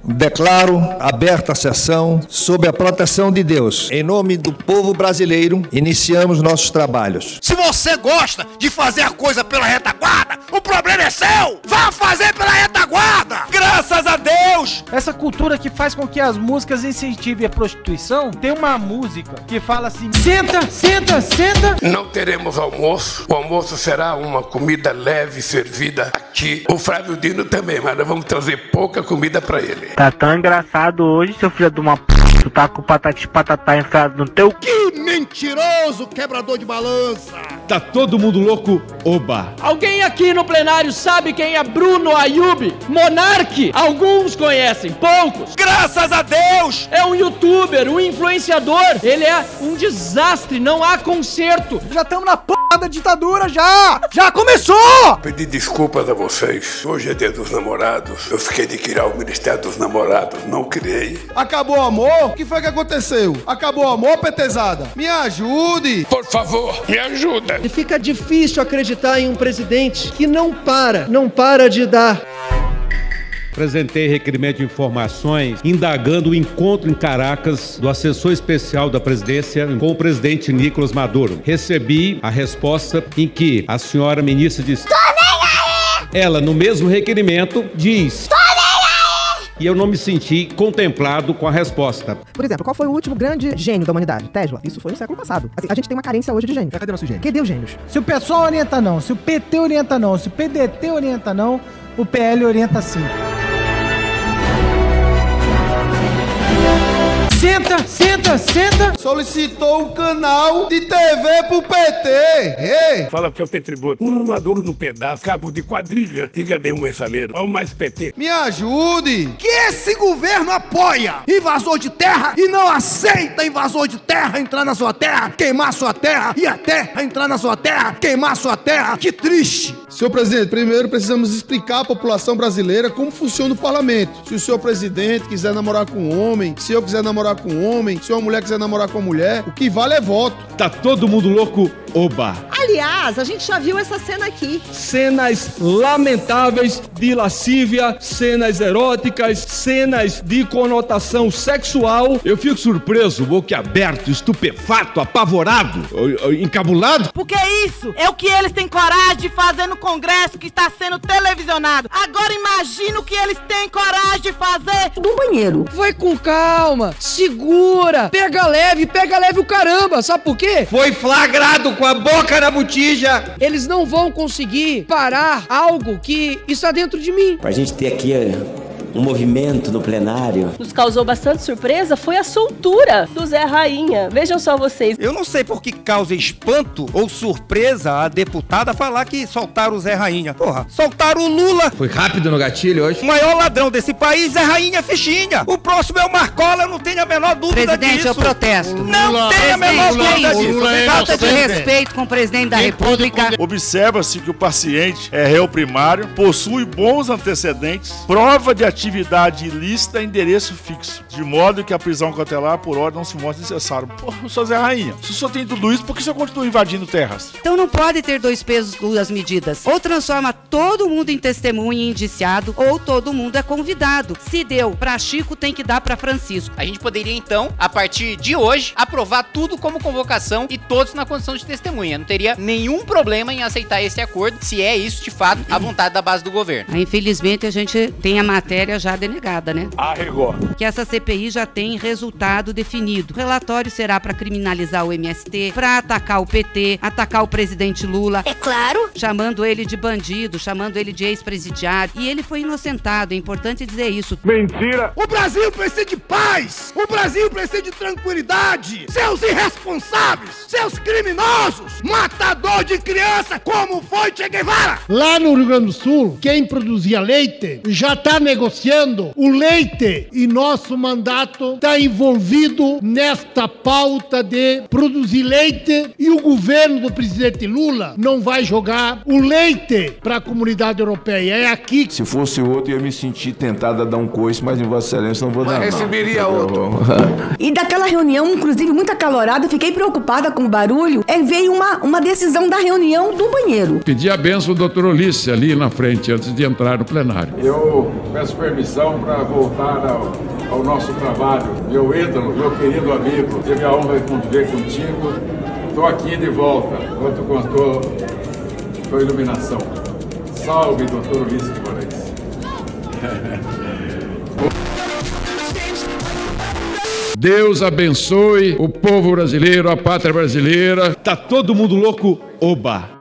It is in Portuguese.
Declaro aberta a sessão sob a proteção de Deus. Em nome do povo brasileiro, iniciamos nossos trabalhos. Se você gosta de fazer a coisa pela retaguarda, o problema é seu! Vá fazer pela retaguarda! Graças a Deus! Essa cultura que faz com que as músicas incentivem a prostituição, tem uma música que fala assim: senta, senta, senta. Não teremos almoço. O almoço será uma comida leve servida aqui. O Flávio Dino também, mas nós vamos trazer pouca comida pra ele. Tá tão engraçado hoje, seu filho de uma p... Tu tá com o patati patatá enfiado no teu... Que mentiroso, quebrador de balança! Tá todo mundo louco, oba! Alguém aqui no plenário sabe quem é Bruno Ayub? Monarque? Alguns conhecem, poucos. Graças a Deus! É um youtuber, um influenciador. Ele é um desastre, não há conserto. Já estamos na p*** da ditadura, já! Já começou! Pedir desculpas a vocês. Hoje é dia dos namorados. Eu fiquei de criar o Ministério dos Namorados, não criei. Acabou o amor? O que foi que aconteceu? Acabou o amor, petezada? Me ajude! Por favor, me ajuda! E fica difícil acreditar em um presidente que não para de dar. Apresentei requerimento de informações indagando o encontro em Caracas do assessor especial da presidência com o presidente Nicolás Maduro. Recebi a resposta em que a senhora ministra disse: "Tô nem aí!" Ela, no mesmo requerimento, diz: "Tô nem aí!" E eu não me senti contemplado com a resposta. Por exemplo, qual foi o último grande gênio da humanidade? Tesla. Isso foi no século passado. Assim, a gente tem uma carência hoje de gênio. Cadê nosso gênio? Cadê os gênios? Se o pessoal orienta não, se o PT orienta não, se o PDT orienta não, o PL orienta sim. Senta, senta, senta. Solicitou um canal de TV pro PT. Ei. Fala pro Petributo. Um maduro no pedaço, cabo de quadrilha. Diga bem um mensaleiro. Ou mais PT. Me ajude. Que esse governo apoia invasor de terra e não aceita invasor de terra entrar na sua terra, queimar sua terra e a terra entrar na sua terra, queimar sua terra. Que triste. Senhor presidente, primeiro precisamos explicar à população brasileira como funciona o parlamento. Se o senhor presidente quiser namorar com um homem, se eu quiser namorar com um homem, se uma mulher quiser namorar com uma mulher, o que vale é voto. Tá todo mundo louco, oba! Aliás, a gente já viu essa cena aqui. Cenas lamentáveis de lascívia, cenas eróticas, cenas de conotação sexual. Eu fico surpreso, boquiaberto, estupefato, apavorado, encabulado. Porque isso é o que eles têm coragem de fazer no Congresso que está sendo televisionado. Agora imagina o que eles têm coragem de fazer Do banheiro. Vai com calma, segura, pega leve o caramba, sabe por quê? Foi flagrado com a boca na botija. Eles não vão conseguir parar algo que está dentro de mim. Pra gente ter aqui um movimento no plenário. Nos causou bastante surpresa foi a soltura do Zé Rainha. Vejam só vocês. Eu não sei por que causa espanto ou surpresa a deputada falar que soltaram o Zé Rainha. Porra, soltaram o Lula. Foi rápido no gatilho hoje. O maior ladrão desse país é Rainha Fichinha. O próximo é o Marcola, eu não tenho a menor dúvida Presidente, disso. eu protesto. Não tenho a menor dúvida disso. Falta de respeito com o presidente da República. Observa-se que o paciente é réu primário, possui bons antecedentes, prova de atividade ilícita, endereço fixo, de modo que a prisão cautelar por ordem não se mostra necessário. Pô, o senhor Zé Rainha, se o senhor tem tudo isso, por que o senhor continua invadindo terras? Então não pode ter dois pesos, duas medidas. Ou transforma todo mundo em testemunha e indiciado, ou todo mundo é convidado. Se deu pra Chico, tem que dar pra Francisco. A gente poderia, então, a partir de hoje, aprovar tudo como convocação e todos na condição de testemunha. Não teria nenhum problema em aceitar esse acordo, se é isso, de fato, a vontade da base do governo. Infelizmente, a gente tem a matéria já denegada, né? Arregou. Que essa CPI já tem resultado definido. O relatório será para criminalizar o MST, para atacar o PT, atacar o presidente Lula. É claro. Chamando ele de bandido, chamando ele de ex-presidiário. E ele foi inocentado, é importante dizer isso. Mentira. O Brasil precisa de paz. O Brasil precisa de tranquilidade. Seus irresponsáveis, seus criminosos, matador de criança, como foi Che Guevara. Lá no Rio Grande do Sul, quem produzia leite já está negociando o leite e nosso mandato está envolvido nesta pauta de produzir leite e o governo do presidente Lula não vai jogar o leite para a comunidade europeia. É aqui. Se fosse outro, eu ia me sentir tentado a dar um coice, mas em Vossa Excelência não vou dar. Receberia outro. E daquela reunião, inclusive muito acalorada, fiquei preocupada com o barulho. Veio uma decisão da reunião do banheiro. Pedi a benção ao doutor Ulisses ali na frente, antes de entrar no plenário. Eu peço permissão para voltar ao nosso trabalho. Meu ídolo, meu querido amigo, tive a honra de conviver contigo. Estou aqui de volta, quanto contou tua iluminação. Salve, doutor Ulisses Guimarães. Deus abençoe o povo brasileiro, a pátria brasileira. Tá todo mundo louco? Oba!